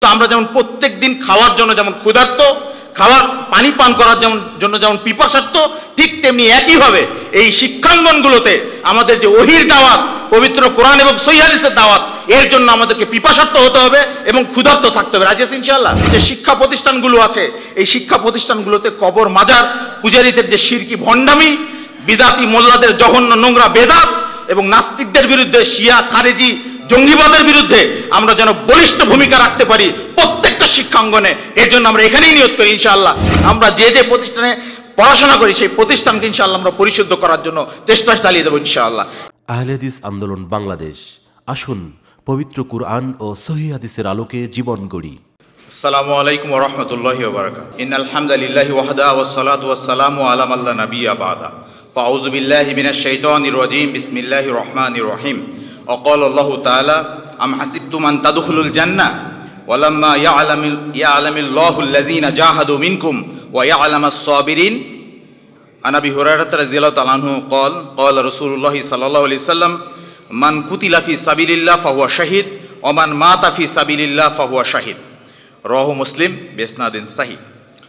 আমরা যেমন প্রত্যেক দিন খাওয়ার জন্য যেমন ক্ষুধার্ত, খাওয়ার পানি পান করার জন্য যেমন পিপাসার্থ, ঠিক তেমনি একইভাবে এই শিক্ষাঙ্গনগুলোতে আমাদের যে ওহির দাওয়াত, পবিত্র কোরআন এবং সহিহ হাদিসের দাওয়াত, এর জন্য আমাদেরকে পিপাসার্থ হতে হবে এবং ক্ষুধার্ত থাকতে হবে। রাজি আছেন ইনশাআল্লাহ? যে শিক্ষা প্রতিষ্ঠানগুলো আছে, এই শিক্ষা প্রতিষ্ঠানগুলোতে কবর মাজার পূজারীদের যে শিরকি ভণ্ডামি, বিদাতি মোল্লাদের জঘন্য নোংরা বেদাত এবং নাস্তিকদের বিরুদ্ধে, শিয়া খারেজি জঙ্গিবাদের বিরুদ্ধে আমরা যেন বলিষ্ঠ ভূমিকা রাখতে পারি প্রত্যেকটা শিক্ষাঙ্গনে। এর জন্য আমরা এখানেই নিয়ত করি ইনশাআল্লাহ, আমরা যে যে প্রতিষ্ঠানে পড়াশোনা করি সেই প্রতিষ্ঠানকে ইনশাআল্লাহ আমরা পরিশুদ্ধ করার জন্য চেষ্টা চালিয়ে দেবো ইনশাআল্লাহ। আহলে হাদিস আন্দোলন বাংলাদেশ, আসুন পবিত্র কুরআন ও সহিহ হাদিসের আলোকে জীবন গড়ি। আসসালামু আলাইকুম ওয়া রাহমাতুল্লাহি ওয়া বারাকাতুহু। ইন্নাল হামদালিল্লাহি ওয়াহদা ওয়াস সালাতু ওয়াস সালামু আলা মান লা নাবিয়্যা বা'দা। ফাউযু বিল্লাহি মিনাশ শাইতানির রাজীম। বিসমিল্লাহির রহমানির রহিম। وقال الله تعالى أم حسبتم أن تدخلوا الجنة ولما يعلم الله الذين جاهدوا منكم ويعلم الصابرين. عن أبي هريرة رضي الله تعالى عنه قال قال رسول الله صلى الله عليه وسلم من قتل في سبيل الله فهو شهيد ومن مات في سبيل الله فهو شهيد. রাওয়াহু মুসলিম বিসনাদিন সহিহ।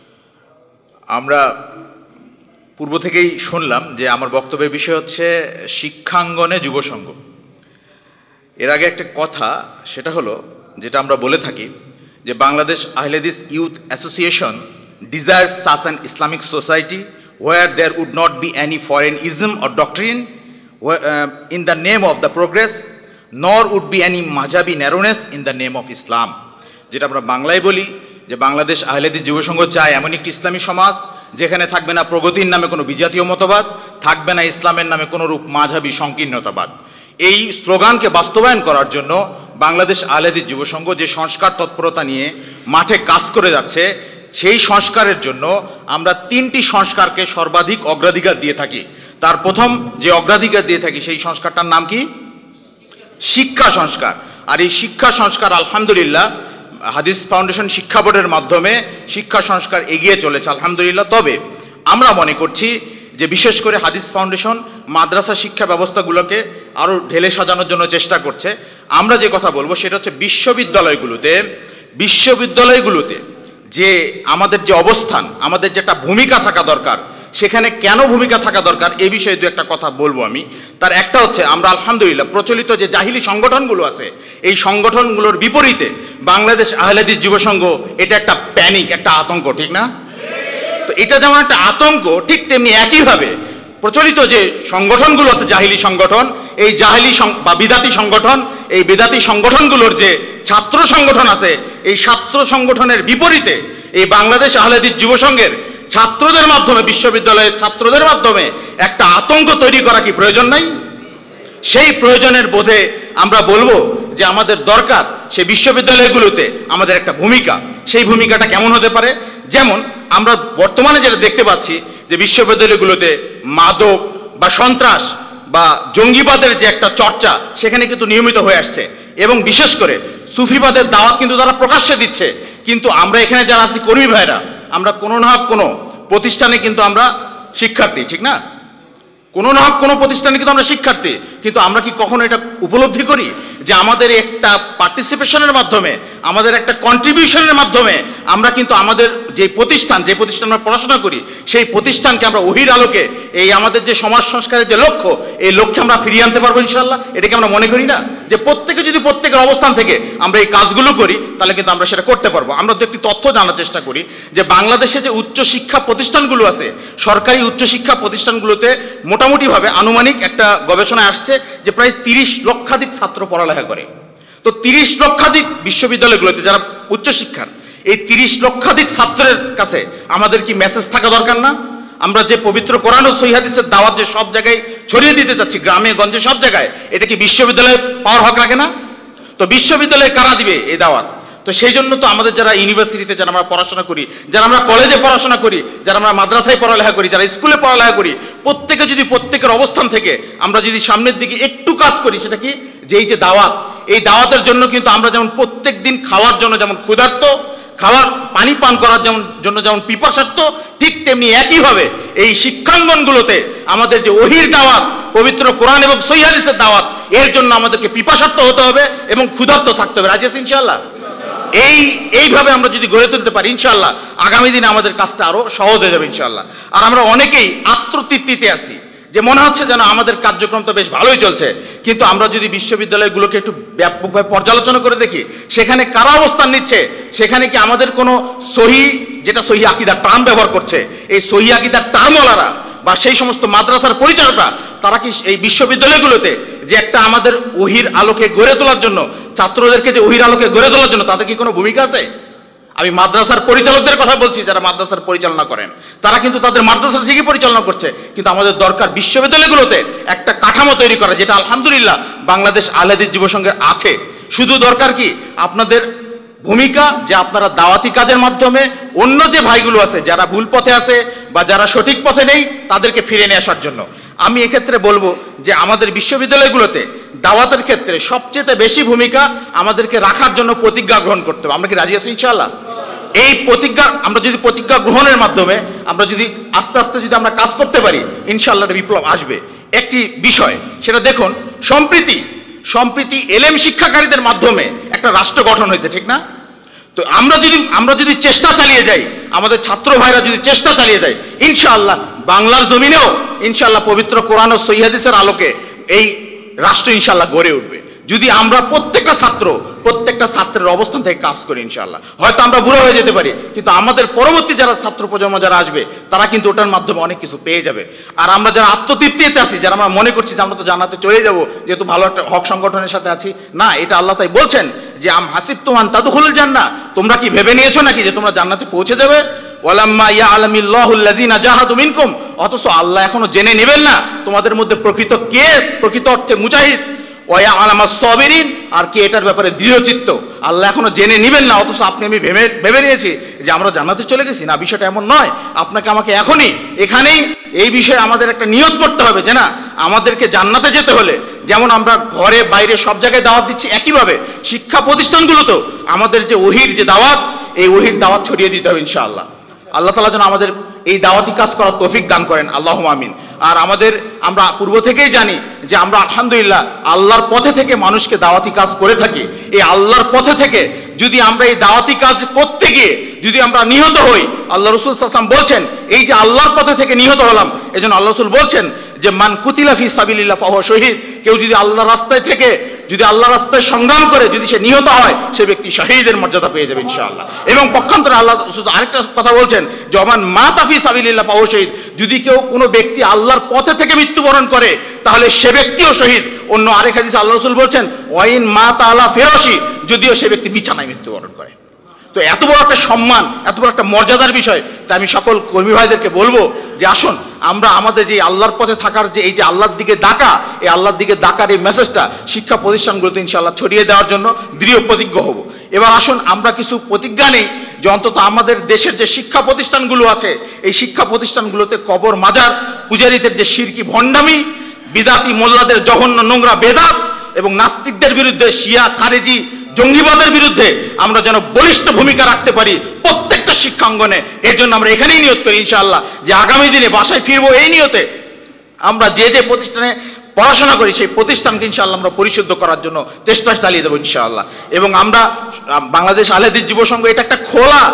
আমরা পূর্ব থেকেই শুনলাম যে আমার বক্তব্যের বিষয় হচ্ছে শিক্ষাঙ্গনে যুব সংঘ। এর আগে একটা কথা, সেটা হলো যেটা আমরা বলে থাকি যে Bangladesh Ahle Hadith youth association desires such an Islamic society where there would not be any foreignism or doctrine in the name of the progress, nor would be any mazhabi narrowness in the name of Islam. যেটা আমরা বাংলায় বলি যে বাংলাদেশ আহলে হাদিস যুব সংঘ চায় এমন একটি ইসলামী সমাজ যেখানে থাকবে না প্রগতির নামে কোনো বিজাতীয় মতবাদ, থাকবে না ইসলামের নামে কোনো রূপ মাঝহাবি সংকীর্ণতাবাদ। এই স্লোগানকে বাস্তবায়ন করার জন্য বাংলাদেশ আহলে হাদিস যুব সংঘ যে সংস্কার তৎপরতা নিয়ে মাঠে কাজ করে যাচ্ছে, সেই সংস্কারের জন্য আমরা তিনটি সংস্কারকে সর্বাধিক অগ্রাধিকার দিয়ে থাকি। তার প্রথম যে অগ্রাধিকার দিয়ে থাকি সেই সংস্কারটার নাম কি? শিক্ষা সংস্কার। আর এই শিক্ষা সংস্কার আলহামদুলিল্লাহ হাদিস ফাউন্ডেশন শিক্ষা বোর্ডের মাধ্যমে শিক্ষা সংস্কার এগিয়ে চলেছে আলহামদুলিল্লাহ। তবে আমরা মনে করছি যে বিশেষ করে হাদিস ফাউন্ডেশন মাদ্রাসা শিক্ষা ব্যবস্থাগুলোকে আরও ঢেলে সাজানোর জন্য চেষ্টা করছে। আমরা যে কথা বলবো সেটা হচ্ছে বিশ্ববিদ্যালয়গুলোতে যে আমাদের যে অবস্থান, আমাদের যেটা ভূমিকা থাকা দরকার, সেখানে কেন ভূমিকা থাকা দরকার এই বিষয়ে দু একটা কথা বলবো আমি। তার একটা হচ্ছে আমরা আলহামদুলিল্লাহ প্রচলিত যে জাহিলি সংগঠনগুলো আছে এই সংগঠনগুলোর বিপরীতে বাংলাদেশ আহলে হাদিস যুব সংঘ এটা একটা প্যানিক, একটা আতঙ্ক, ঠিক না? তো এটা যেমন একটা আতঙ্ক, ঠিক তেমনি একইভাবে প্রচলিত যে সংগঠনগুলো আছে জাহিলি সংগঠন, এই জাহিলি বা বিদাতি সংগঠন, এই বিদাতি সংগঠনগুলোর যে ছাত্র সংগঠন আছে, এই ছাত্র সংগঠনের বিপরীতে এই বাংলাদেশ আহলে হাদিস যুব সংঘের ছাত্রদের মাধ্যমে, বিশ্ববিদ্যালয়ের ছাত্রদের মাধ্যমে একটা আতঙ্ক তৈরি করা কি প্রয়োজন নাই? সেই প্রয়োজনের বোধে আমরা বলবো যে আমাদের দরকার সেই বিশ্ববিদ্যালয়গুলোতে আমাদের একটা ভূমিকা। সেই ভূমিকাটা কেমন হতে পারে? যেমন আমরা বর্তমানে যেটা দেখতে পাচ্ছি যে বিশ্ববিদ্যালয়গুলোতে মাদক বা সন্ত্রাস বা জঙ্গিবাদের যে একটা চর্চা সেখানে কিন্তু নিয়মিত হয়ে আসছে, এবং বিশেষ করে সুফিবাদের দাওয়াত কিন্তু তারা প্রকাশ্যে দিচ্ছে। কিন্তু আমরা এখানে যারা আছি কর্মী ভাইরা, আমরা কোনো না কোনো প্রতিষ্ঠানে কিন্তু আমরা শিক্ষার্থী, ঠিক না? কোনো না কোনো প্রতিষ্ঠানে কিন্তু আমরা শিক্ষার্থী, কিন্তু আমরা কি কখনো এটা উপলব্ধি করি যে আমাদের একটা পার্টিসিপেশনের মাধ্যমে, আমাদের একটা কন্ট্রিবিউশনের মাধ্যমে আমরা কিন্তু আমাদের যে প্রতিষ্ঠান আমরা পড়াশোনা করি সেই প্রতিষ্ঠানকে আমরা ওহির আলোকে এই আমাদের যে সমাজ সংস্কারের যে লক্ষ্য, এই লক্ষ্যে আমরা ফিরিয়ে আনতে পারবো ইনশাআল্লাহ। এটাকে আমরা মনে করি না যে প্রত্যেকে যদি প্রত্যেকের অবস্থান থেকে আমরা এই কাজগুলো করি তাহলে কিন্তু আমরা সেটা করতে পারবো। আমরা তো একটি তথ্য জানার চেষ্টা করি যে বাংলাদেশে যে উচ্চশিক্ষা প্রতিষ্ঠানগুলো আছে, সরকারি উচ্চশিক্ষা প্রতিষ্ঠানগুলোতে মোটামুটিভাবে আনুমানিক একটা গবেষণায় আসছে যে প্রায় 30 লক্ষাধিক ছাত্র পড়ালেখা করে। তো 30 লক্ষাধিক বিশ্ববিদ্যালয়গুলোতে যারা উচ্চশিক্ষার, এই 30 লক্ষাধিক ছাত্রের কাছে আমাদের কি মেসেজ থাকা দরকার না? আমরা যে পবিত্র কোরআন ও সহিহ হাদিসের দাওয়াত যে সব জায়গায় ছড়িয়ে দিতে চাচ্ছি, গ্রামে গঞ্জে সব জায়গায়, এটা কি বিশ্ববিদ্যালয়ে পাওয়ার হক রাখে না? তো বিশ্ববিদ্যালয়ে কারা দিবে এই দাওয়াত? তো সেই জন্য তো আমাদের যারা ইউনিভার্সিটিতে যারা আমরা পড়াশোনা করি, যারা আমরা কলেজে পড়াশোনা করি, যারা আমরা মাদ্রাসায় পড়ালেখা করি, যারা স্কুলে পড়ালেখা করি, প্রত্যেকে যদি প্রত্যেকের অবস্থান থেকে আমরা যদি সামনের দিকে একটু কাজ করি, সেটা কি যে এই যে দাওয়াত, এই দাওয়াতের জন্য কিন্তু আমরা যেমন প্রত্যেক দিন খাওয়ার জন্য যেমন ক্ষুধার্ত, খাওয়ার পানি পান করার জন্য যেমন পিপাসার্থ, ঠিক তেমনি একইভাবে এই শিক্ষাঙ্গনগুলোতে আমাদের যে ওহির দাওয়াত, পবিত্র কোরআন এবং সহিহ হাদিসের দাওয়াত, এর জন্য আমাদেরকে পিপাসার্থ হতে হবে এবং ক্ষুধার্ত থাকতে হবে। রাজি আছেন ইনশাআল্লাহ? এইভাবে আমরা যদি গড়ে তুলতে পারি ইনশাআল্লাহ আগামী দিনে আমাদের কাজটা আরো সহজ হয়ে যাবে ইনশাআল্লাহ। আর আমরা অনেকেই আত্মতৃপ্তিতে আছি যে মনে হচ্ছে যেন আমাদের কার্যক্রম তো বেশ ভালোই চলছে, কিন্তু আমরা যদি বিশ্ববিদ্যালয়গুলোকে একটু ব্যাপকভাবে পর্যালোচনা করে দেখি সেখানে কারা অবস্থান নিচ্ছে, সেখানে কি আমাদের কোনো যেটা সহি আকীদার টার্ম ব্যবহার করছে, এই সহি আকীদার টার্মওয়ালারা বা সেই সমস্ত মাদ্রাসার পরিচালকরা তারা কি এই বিশ্ববিদ্যালয়গুলোতে যে একটা আমাদের ওহির আলোকে গড়ে তোলার জন্য, ছাত্রদেরকে যে ওহির আলোকে গড়ে তোলার জন্য তাদের কি কোনো ভূমিকা আছে? আমি মাদ্রাসার পরিচালকদের কথা বলছি, যারা মাদ্রাসার পরিচালনা করেন তারা কিন্তু তাদের মাদ্রাসা ঠিকই পরিচালনা করছে, কিন্তু আমাদের দরকার বিশ্ববিদ্যালয়গুলোতে একটা কাঠামো তৈরি করা, যেটা আলহামদুলিল্লাহ বাংলাদেশ আহলে হাদিস যুব সংঘের আছে। শুধু দরকার কি আপনাদের ভূমিকা, যে আপনারা দাওয়াতি কাজের মাধ্যমে অন্য যে ভাইগুলো আছে যারা ভুল পথে আছে বা যারা সঠিক পথে নেই তাদেরকে ফিরে নিয়ে আসার জন্য। আমি এক্ষেত্রে বলবো যে আমাদের বিশ্ববিদ্যালয়গুলোতে দাওয়াতের ক্ষেত্রে সবচেয়ে বেশি ভূমিকা আমাদেরকে রাখার জন্য প্রতিজ্ঞা গ্রহণ করতে হবে। আমরা কি রাজি আছি ইনশাআল্লাহ? এই আমরা যদি প্রতিজ্ঞা গ্রহণের মাধ্যমে আমরা যদি আস্তে আস্তে যদি আমরা কাজ করতে পারি ইনশাআল্লাহ বিপ্লব আসবে। একটি বিষয় সেটা দেখুন, সম্প্রীতি এলেম শিক্ষাকারীদের মাধ্যমে একটা রাষ্ট্র গঠন হয়েছে, ঠিক না? তো আমরা যদি চেষ্টা চালিয়ে যাই, আমাদের ছাত্র ভাইরা যদি চেষ্টা চালিয়ে যায় ইনশাআল্লাহ বাংলার জমিনেও ইনশাআল্লাহ পবিত্র কোরআন ও সহিহ হাদিসের আলোকে এই রাষ্ট্র ইনশাআল্লাহ গড়ে উঠবে। যদি আমরা প্রত্যেকটা ছাত্রের অবস্থান থেকে কাজ করি ইনশাআল্লাহ। হয়তো আমরা বুড়ো হয়ে যেতে পারি, কিন্তু আমাদের পরবর্তী যারা ছাত্র প্রজন্ম যারা আসবে তারা কিন্তু ওটার মাধ্যমে অনেক কিছু পেয়ে যাবে। আর আমরা যারা আত্মতৃপ্তিতে আছি, যারা আমরা মনে করছি যে আমরা তো জান্নাতে চলে যাব যেহেতু ভালো একটা হক সংগঠনের সাথে আছি, না, এটা আল্লাহ তাই বলছেন যে আম হাসিবতুম আন তাদখুলুল জান্নাহ, তোমরা কি ভেবে নিয়েছো নাকি যে তোমরা জান্নাতে পৌঁছে যাবে? ওয়ালাম্মা ইয়ালামিল্লাহুল লাযিনা জাহাদু মিনকুম, অথচ আল্লাহ এখনো জেনে নেবেন না তোমাদের মধ্যে প্রকৃত অর্থে মুজাহিদ, ওয়া ইয়ালামাস সাবিরিন, আর কি এটার ব্যাপারে দৃঢ়চিত্ত, আল্লাহ এখনো জেনে নেবেন না, অথচ আপনি আমি ভেবে নিয়েছি যে আমরা জান্নাতে চলে গেছি। না, বিষয়টা এমন নয়। আপনাকে আমাকে এখনই এখানেই এই বিষয়ে আমাদের একটা নিয়ত করতে হবে যে না, আমাদেরকে জান্নাতে যেতে হলে যেমন আমরা ঘরে বাইরে সব জায়গায় দাওয়াত দিচ্ছি, একইভাবে শিক্ষা প্রতিষ্ঠানগুলোতেও আমাদের যে ওহির যে দাওয়াত, এই ওহির দাওয়াত ছড়িয়ে দিতে হবে ইনশাআল্লাহ। আল্লাহ তাআলা যেন আমাদের এই দাওয়াতি কাজ করার তৌফিক দান করেন, আল্লাহুম্মা আমিন। আর আমরা পূর্ব থেকেই জানি যে আমরা আলহামদুলিল্লাহ আল্লাহর পথে থেকে মানুষকে দাওয়াতি কাজ করে থাকি। এই আল্লাহর পথে থেকে যদি আমরা এই দাওয়াতি কাজ করতে গিয়ে যদি আমরা নিহত হই, আল্লাহ রাসূল সাল্লাল্লাহু আলাইহি ওয়াসাল্লাম বলছেন এই যে আল্লাহর পথে থেকে নিহত হলাম, এজন্য আল্লাহ রাসূল বলছেন যে মান কুতিলা ফি সাবিলিল্লাহ ফাহুয়া শহীদ, কেউ যদি আল্লাহর রাস্তায় থেকে যদি আল্লাহর রাস্তায় সংগ্রাম করে যদি সে নিহত হয়, সে ব্যক্তি শহীদের মর্যাদা পেয়ে যাবে ইনশাআল্লাহ। এবং পক্ষান্তরে আল্লাহ আরেকটা কথা বলছেন যে মান মাতা ফি সাবিলিল্লাহ ফাহুয়া শহীদ, যদি কেউ কোনো ব্যক্তি আল্লাহর পথে থেকে মৃত্যুবরণ করে তাহলে সে ব্যক্তিও শহীদ। অন্য আরেক হাদিসে আল্লাহ রাসূল বলছেন ওয়াইন মাতা আলা ফিরাশি, যদিও সে ব্যক্তি বিছানায় মৃত্যুবরণ করে। তো এত বড় একটা সম্মান, এত বড় একটা মর্যাদার বিষয়, তাই আমি সকল কর্মী ভাইদেরকে বলবো যে আসুন আমরা আমাদের যে আল্লাহর পথে থাকার যে এই যে আল্লাহর দিকে ডাকা, এই আল্লাহর দিকে ডাকার এই মেসেজটা শিক্ষা প্রতিষ্ঠানগুলোতে ইনশাআল্লাহ ছড়িয়ে দেওয়ার জন্য দৃঢ় প্রতিজ্ঞ হব। এবার আসুন আমরা কিছু প্রতিজ্ঞা নেই যে অন্তত আমাদের দেশের যে শিক্ষা প্রতিষ্ঠানগুলো আছে, এই শিক্ষা প্রতিষ্ঠানগুলোতে কবর মাজার পূজারীদের যে শিরকি ভণ্ডামি, বিদাতি মোল্লাদের জঘন্য নোংরা বেদাত এবং নাস্তিকদের বিরুদ্ধে, শিয়া খারেজি জঙ্গিবাদের বিরুদ্ধে আমরা যেন বলিষ্ঠ ভূমিকা রাখতে পারি প্রত্যেকটা শিক্ষাঙ্গনে। এর জন্য আমরা এখানেই নিয়ত করি ইনশাআল্লাহ যে আগামী দিনে বাসায় ফিরবো এই নিয়তে আমরা যে প্রতিষ্ঠানে পড়াশোনা করি সেই প্রতিষ্ঠানকে ইনশাআল্লাহ আমরা পরিশুদ্ধ করার জন্য চেষ্টা চালিয়ে দেবো ইনশাআল্লাহ। এবং আমরা বাংলাদেশ আহলে হাদিস যুব সংঘ এটা একটা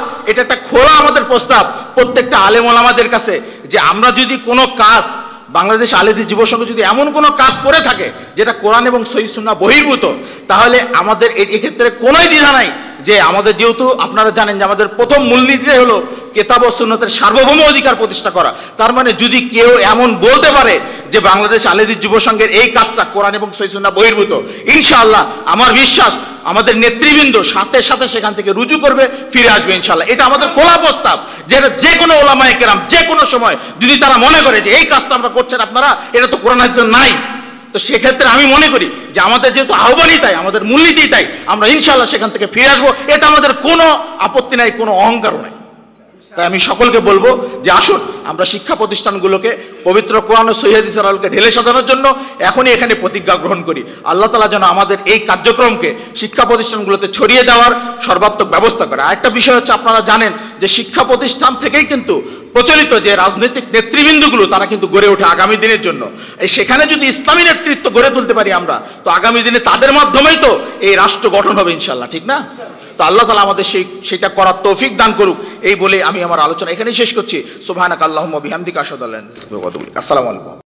খোলা আমাদের প্রস্তাব প্রত্যেকটা আলেম ওলামাদের কাছে যে আমরা যদি কোনো কাজ, বাংলাদেশ আহলে হাদিস যুব সংঘ যদি এমন কোনো কাজ করে থাকে যেটা কোরআন এবং সহিহ সুন্নাহ বহির্ভূত, তাহলে আমাদের এক্ষেত্রে কোনোই দ্বিধা নাই যে আমাদের, যেহেতু আপনারা জানেন যে আমাদের প্রথম মূলনীতিটাই হলো কিতাব ও সুন্নতের সার্বভৌম অধিকার প্রতিষ্ঠা করা। তার মানে যদি কেউ এমন বলতে পারে যে বাংলাদেশ আহলে হাদিস যুব সংঘের এই কাজটা কোরআন এবং সহিহ সুন্নাহ বহির্ভূত, ইনশাআল্লাহ আমার বিশ্বাস আমাদের নেতৃবৃন্দ সাথে সাথে সেখান থেকে রুজু করবে, ফিরে আসবে ইনশাআল্লাহ। এটা আমাদের খোলা প্রস্তাব, যেটা যে কোনো ওলামায়ে কেরাম যে কোনো সময় যদি তারা মনে করে যে এই কাজটা আমরা করছেন আপনারা, এটা তো কোরআন হাদিসে নাই, তো সেক্ষেত্রে আমি মনে করি যে আমাদের যেহেতু আহ্বানই তাই, আমাদের মূলনীতি তাই, আমরা ইনশাআল্লাহ সেখান থেকে ফিরে আসবো। এটা আমাদের কোনো আপত্তি নাই, কোনো অহংকারও নাই। তাই আমি সকলকে বলবো যে আসুন আমরা শিক্ষা প্রতিষ্ঠানগুলোকে পবিত্র কোরআন ও সহিহ হাদিসের আলোকে ঢেলে সাজানোর জন্য এখনই এখানে প্রতিজ্ঞা গ্রহণ করি। আল্লাহ তাআলা যেন আমাদের এই কার্যক্রমকে শিক্ষা প্রতিষ্ঠানগুলোতে ছড়িয়ে দেওয়ার সর্বাত্মক ব্যবস্থা করে। আরেকটা বিষয় হচ্ছে, আপনারা জানেন যে শিক্ষা প্রতিষ্ঠান থেকেই কিন্তু প্রচলিত যে রাজনৈতিক নেতৃবৃন্দগুলো তারা কিন্তু গড়ে ওঠে আগামী দিনের জন্য। সেখানে যদি ইসলামী নেতৃত্ব গড়ে তুলতে পারি আমরা, তো আগামী দিনে তাদের মাধ্যমেই তো এই রাষ্ট্র গঠন হবে ইনশাআল্লাহ, ঠিক না? তো আল্লাহ তাআলা আমাদের সেটা করার তৌফিক দান করুক, এই বলে আমি আমার আলোচনা এখানেই শেষ করছি। সুবহানাকা আল্লাহুম্মা বিহামদিকা আশহাদু আল্লা ইলাহা ইল্লা আনতা আস্তাগফিরুকা ওয়া আতুবু ইলাইক। আসসালামু আলাইকুম।